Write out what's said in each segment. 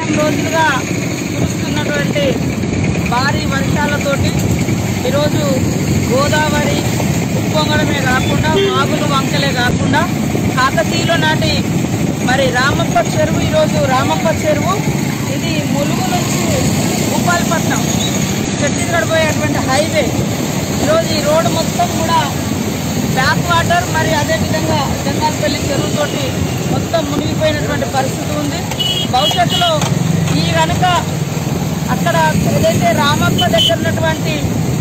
వారం రోజులుగా కురుస్తున్నటువంటి భారీ వర్షాలతోటి ఈరోజు గోదావరి ఉప్పొంగడమే కాకుండా వాగులు వంకలే కాకుండా కాకతీయుల నాటి మరి రామప్ప చెరువు, ఈరోజు రామప్ప చెరువు ఇది ములుగు నుంచి భూపాలపట్నం ఛత్తీస్గఢ్ పోయేటువంటి హైవే. ఈరోజు ఈ రోడ్డు మొత్తం కూడా బ్యాక్ వాటర్, మరి అదేవిధంగా జంగాలపల్లి చెరువుతోటి మొత్తం మునిగిపోయినటువంటి పరిస్థితి ఉంది. భవిష్యత్తులో ఈ కనుక అక్కడ ఏదైతే రామప్ప దగ్గర ఉన్నటువంటి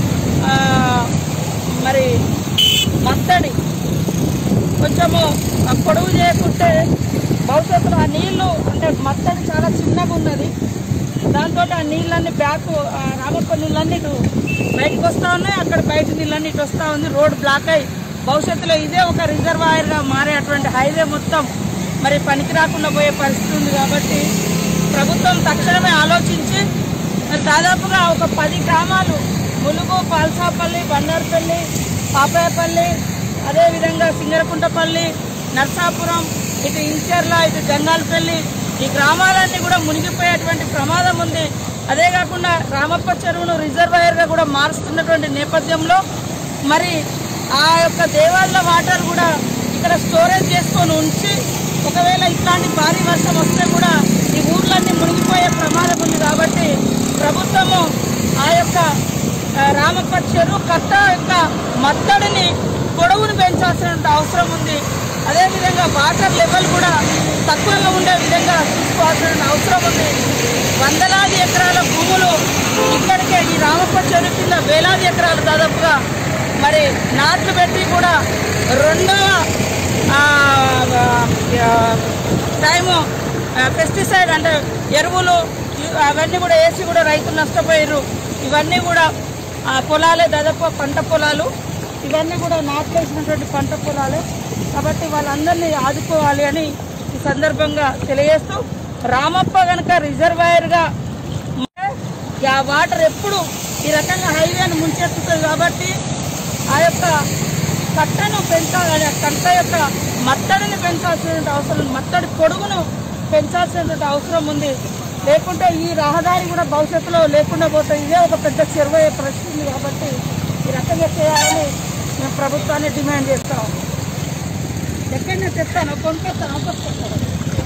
మరి మత్తడి కొంచెము పొడవు చేయకుంటే భవిష్యత్తులో ఆ నీళ్లు అంటే మత్తడి చాలా చిన్నగా ఉన్నది, దాంతో ఆ నీళ్ళన్నీ రామప్ప నీళ్ళన్నీ ఇటు బయటకు వస్తూ ఉన్నాయి, అక్కడ బయట నీళ్ళన్నీ ఇటు వస్తూ ఉంది. రోడ్ బ్లాక్ అయ్యి భవిష్యత్తులో ఇదే ఒక రిజర్వాయర్గా మారేటువంటి హైవే మొత్తం మరి పనికి రాకుండా పోయే పరిస్థితి ఉంది. కాబట్టి ప్రభుత్వం తక్షణమే ఆలోచించి మరి దాదాపుగా ఒక 10 గ్రామాలు ములుగు, పాల్సాపల్లి, బండారుపల్లి, పాపాయపల్లి, అదేవిధంగా సింగరకుంటపల్లి, నర్సాపురం, ఇటు ఇంచర్ల, ఇటు జంగాలపల్లి, ఈ గ్రామాలన్నీ కూడా మునిగిపోయేటువంటి ప్రమాదం ఉంది. అదే కాకుండా రామప్ప చెరువును రిజర్వాయర్గా కూడా మారుస్తున్నటువంటి నేపథ్యంలో మరి ఆ యొక్క దేవాలయ వాటర్ కూడా ఇక్కడ స్టోరేజ్ చేసుకొని ఉంచి ఒకవేళ ఇట్లాంటి భారీ వర్షం వస్తే కూడా ఈ ఊర్లన్నీ మునిగిపోయే ప్రమాదం ఉంది. కాబట్టి ప్రభుత్వము ఆ యొక్క రామప్ప చెరువు కట్ట యొక్క మత్తడిని పొడవును పెంచాల్సిన అవసరం ఉంది. అదేవిధంగా వాటర్ లెవెల్ కూడా తక్కువగా ఉండే విధంగా చూసుకోవాల్సిన అవసరం ఉంది. వందలాది ఎకరాల భూములు ఇక్కడికే ఈ రామప్ప చెరువు కింద వేలాది ఎకరాలు దాదాపుగా మరి నాట్లు పెట్టి కూడా రెండవ టైము పెస్టిసైడ్ అంటే ఎరువులు అవన్నీ కూడా వేసి కూడా రైతులు నష్టపోయారు. ఇవన్నీ కూడా పొలాలే, దాదాపు పంట పొలాలు, ఇవన్నీ కూడా నాట్లు వేసినటువంటి పంట పొలాలే. కాబట్టి వాళ్ళందరినీ ఆదుకోవాలి అని ఈ సందర్భంగా తెలియజేస్తూ, రామప్ప కనుక రిజర్వాయర్గా ఆ వాటర్ ఎప్పుడు ఈ రకంగా హైవేను ముంచెత్తుతుంది. కాబట్టి ఆ యొక్క కట్టను పెంచాలి, కట్ట యొక్క మత్తడిని పెంచాల్సినటువంటి అవసరం, మత్తడి పొడుగును పెంచాల్సినటువంటి అవసరం ఉంది. లేకుంటే ఈ రహదారి కూడా భవిష్యత్తులో లేకుండా పోతే ఇదే ఒక పెద్ద చెరువు అయ్యే పరిస్థితి ఉంది. కాబట్టి ఈ రకంగా చేయాలని మేము ప్రభుత్వాన్ని డిమాండ్ చేస్తాం. ఎక్కడైనా చెప్తాను, కొనుక్కొస్తాను, అవసరం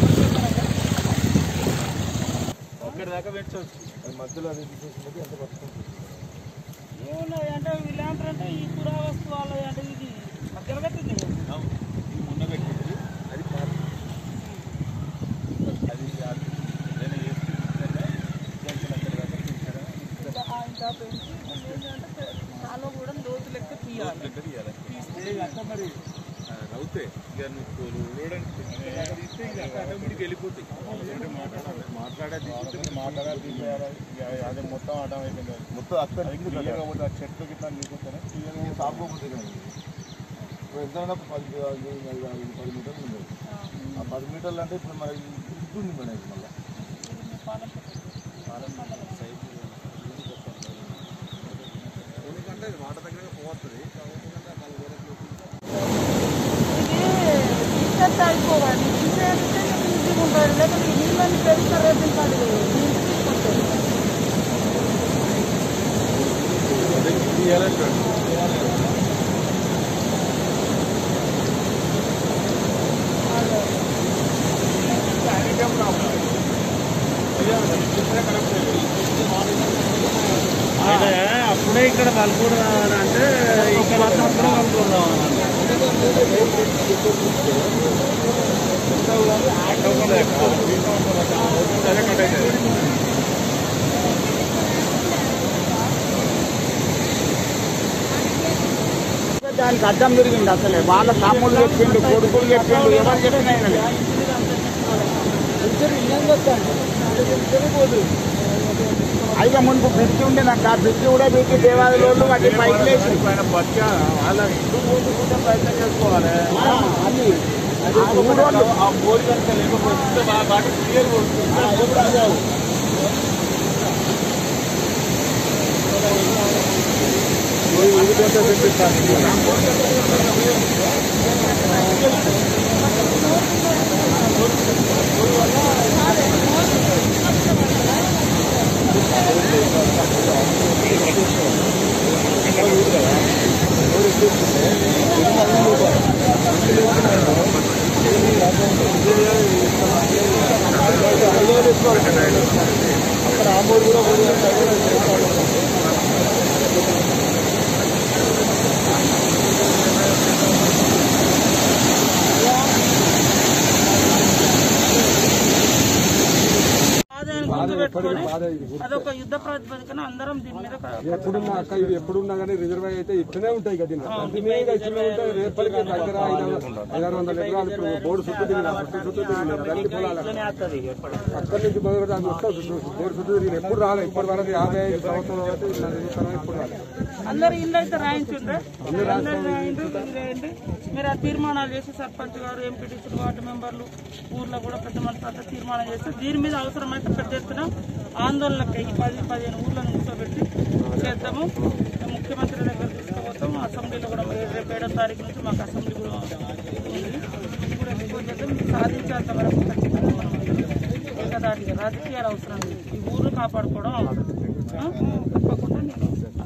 మధ్యలో ఎంత పట్టుకుంటుంది ఏమున్నాయి అంటే వీళ్ళేంటారంటే ఈ పురావస్తు వాళ్ళు అంటే ఇది మధ్యలో పెట్టింది ముందు పెట్టింది అది ఇంకా పెంచి ఏంటంటే చాలా కూడా లోతు లెక్క తీయాలి. మరి అవుతాయి ఇక తీస్తే ఇక ఆటోమేటిక్ వెళ్ళిపోతాయి. మాట్లాడాలి అదే మొత్తం ఆటం అయిపోయింది. మొత్తం అక్కడ కాబట్టి ఆ చెట్లు గిట్లా నిలిపోతాయి సాపుకోపోతే ఎంతైనా 10 మీటర్లు ఉంది. ఆ 10 మీటర్లు అంటే ఇప్పుడు మనకి ఉంటుంది మేడం. మళ్ళీ ఎందుకంటే వాటర్ దగ్గర పోతుంది. అయిపోవాలి ఈజీగా ఉంటుంది. లేకపోతే నీళ్ళని పెరుగుతారు రేపించాలి. అప్పుడే ఇక్కడ కలుపుకుందాం అంటే ఇక్కడ మాత్రం కలుపుకుందాం దానికి అడ్డం తిరిగింది. అసలే వాళ్ళ తమ్ముడు చెప్పిండు, కొడుకులు చెప్పిండు, ఎవరు చెప్పినా అయితే మునుపు బ్రిడ్జ్ ఉండే నాకు, ఆ బ్రిడ్జ్ కూడా పెట్టి దేవాలయంలో వాటి పైకి లేచి వాళ్ళ ఇంటి పోతుంటే ప్రయత్నం చేసుకోవాలి. అది ఆ బోర్డు కనుక లేకపోతే వాటి క్లియర్ Gracias. అక్కడ ఆంబోడు కూడా పెట్టుకొని అదొక యుద్ధ ప్రాతిపదికన అందరం దీని మీద ఎప్పుడున్నా అక్క ఇవి ఎప్పుడున్నా కానీ రిజర్వ్ అయితే ఇట్లనే ఉంటాయి కదా ఇట్లనే ఉంటాయి. రేపటికి దగ్గర 500 ఎకరాలు ఇప్పుడు బోర్డు చుట్టూ తిరిగిన రైతు పొలాలు అక్కడి నుంచి మొదలు అది వస్తుంది బోర్డు చుట్టూ తిరిగిన ఎప్పుడు రాలేదు. ఇప్పటి వరకు 55 సంవత్సరాలు ఎప్పుడు రాలేదు. అందరు ఇల్లు అయితే రాయించుండ్రే రాయండి. మీరు ఆ తీర్మానాలు చేసి సర్పంచ్ గారు ఎంపీటీసీ వార్డు మెంబర్లు ఊర్లో కూడా పెద్ద మనసు తీర్మానం చేస్తే దీని మీద అవసరమైతే పెద్ద ఎత్తున ఆందోళనకి 10-15 ఊర్లను కూర్చోబెట్టి చేద్దాము. ముఖ్యమంత్రి దగ్గర తీసుకుపోతాం. అసెంబ్లీలో కూడా రేపు 7వ తారీఖు నుంచి మాకు అసెంబ్లీ కూడా ఉంది. సాధించేంత వరకు ఖచ్చితంగా మనం ఏకదాటిగా రాజకీయాలు అవసరం లేదు. ఈ ఊరు కాపాడుకోవడం అవసరం. తప్పకుండా నేను